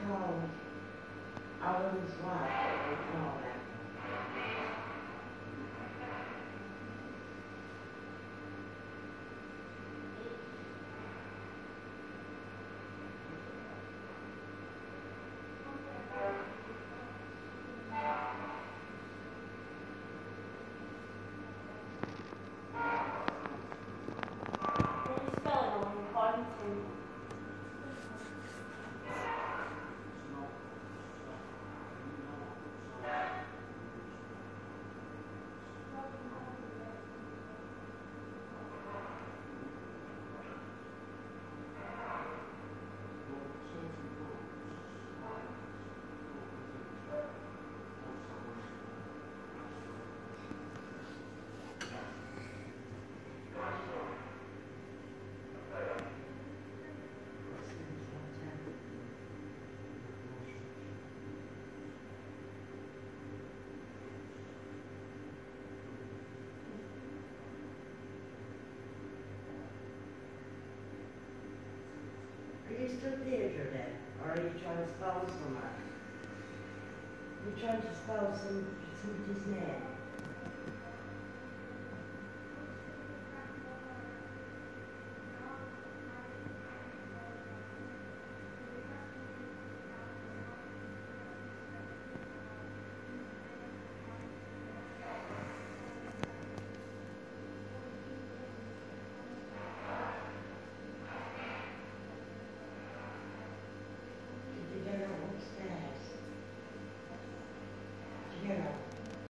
call Alan's wife, what we call that. Can you spell it on according to Are you still theater then? Or are you trying to spell somewhere? You're trying to spell somebody's name?